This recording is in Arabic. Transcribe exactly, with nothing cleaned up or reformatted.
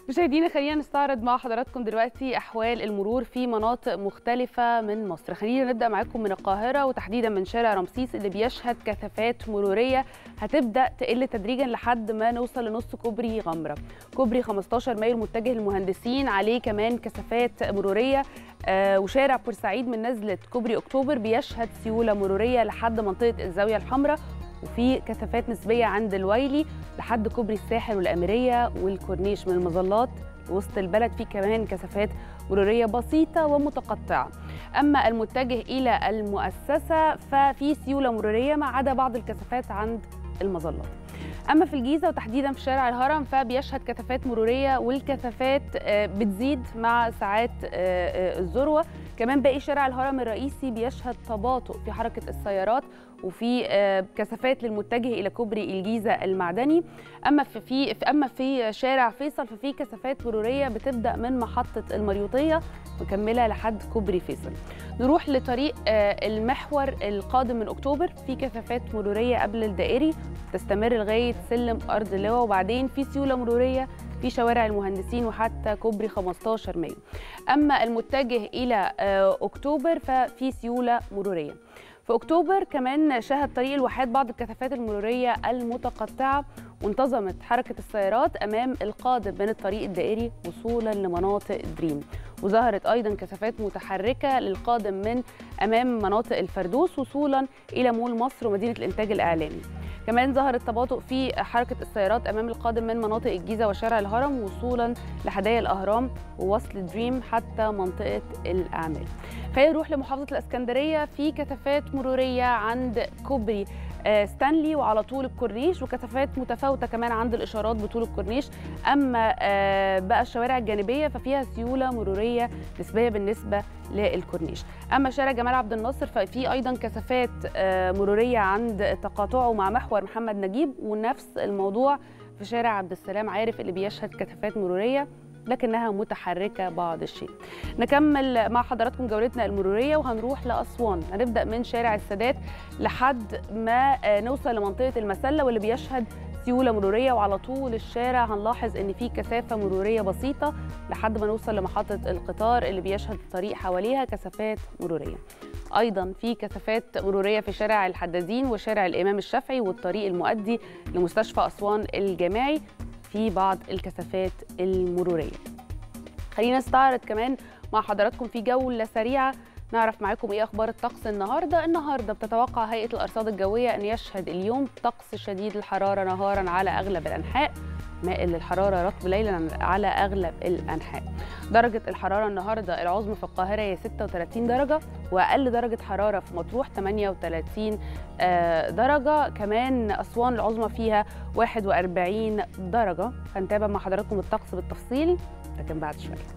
مشاهدينا، خلينا نستعرض مع حضراتكم دلوقتي أحوال المرور في مناطق مختلفة من مصر. خلينا نبدأ معاكم من القاهرة وتحديدا من شارع رمسيس اللي بيشهد كثافات مرورية هتبدأ تقل تدريجا لحد ما نوصل لنص كوبري غمرة. كوبري خمستاشر مايو المتجه للمهندسين عليه كمان كثافات مرورية، آه وشارع بورسعيد من نزلة كوبري أكتوبر بيشهد سيولة مرورية لحد منطقة الزاوية الحمراء، وفي كثافات نسبية عند الويلي لحد كوبري الساحل والأميرية والكورنيش. من المظلات وسط البلد في كمان كثافات مرورية بسيطة ومتقطعة. أما المتجه إلى المؤسسة ففي سيولة مرورية ما عدا بعض الكثافات عند المظلات. أما في الجيزة وتحديدا في شارع الهرم فبيشهد كثافات مرورية، والكثافات بتزيد مع ساعات الذروة. كمان باقي شارع الهرم الرئيسي بيشهد تباطؤ في حركة السيارات، وفي كثافات للمتجه إلى كوبري الجيزة المعدني. أما في, في أما في شارع فيصل ففي كثافات مرورية بتبدأ من محطة المريوطية مكملة لحد كوبري فيصل. نروح لطريق المحور القادم من أكتوبر، في كثافات مرورية قبل الدائري تستمر لغاية سلم أرض اللواء، وبعدين في سيولة مرورية في شوارع المهندسين وحتى كوبري خمستاشر مايو. أما المتجه إلى أكتوبر ففي سيولة مرورية. في أكتوبر كمان شهد طريق الواحات بعض الكثافات المرورية المتقطعة، وانتظمت حركة السيارات أمام القادم من الطريق الدائري وصولا لمناطق دريم. وظهرت أيضا كثافات متحركة للقادم من أمام مناطق الفردوس وصولا إلى مول مصر ومدينة الإنتاج الإعلامي. كمان ظهر التباطؤ في حركة السيارات أمام القادم من مناطق الجيزة وشارع الهرم وصولا لحدائق الأهرام ووصل دريم حتى منطقة الأعمال. خلينا نروح لمحافظة الإسكندرية، في كثافات مرورية عند كوبري ستانلي وعلى طول الكورنيش، وكثافات متفاوتة كمان عند الإشارات بطول الكورنيش. أما بقى الشوارع الجانبية ففيها سيولة مرورية نسبية بالنسبة للكورنيش. أما شارع جمال عبد الناصر ففي أيضا كثافات مرورية عند تقاطعه مع محور محمد نجيب، ونفس الموضوع في شارع عبد السلام عارف اللي بيشهد كثافات مرورية لكنها متحركة بعض الشيء. نكمل مع حضراتكم جولتنا المرورية وهنروح لأسوان. هنبدأ من شارع السادات لحد ما نوصل لمنطقة المسلة واللي بيشهد سيولة مرورية، وعلى طول الشارع هنلاحظ ان في كثافة مرورية بسيطة لحد ما نوصل لمحطة القطار اللي بيشهد الطريق حواليها كثافات مرورية. أيضا في كثافات مرورية في شارع الحدادين وشارع الإمام الشافعي والطريق المؤدي لمستشفى أسوان الجامعي في بعض الكثافات المرورية. خلينا نستعرض كمان مع حضراتكم في جولة سريعة نعرف معاكم ايه اخبار الطقس النهارده. النهارده بتتوقع هيئة الأرصاد الجوية ان يشهد اليوم طقس شديد الحرارة نهارا على اغلب الانحاء، مائل للحرارة رطب ليلا على اغلب الانحاء. درجة الحرارة النهارده العظمى في القاهرة هي ستة وثلاثين درجة، واقل درجة حرارة في مطروح ثمانية وثلاثين درجة. كمان أسوان العظمى فيها واحد وأربعين درجة. هنتابع مع حضراتكم الطقس بالتفصيل لكن بعد شوية.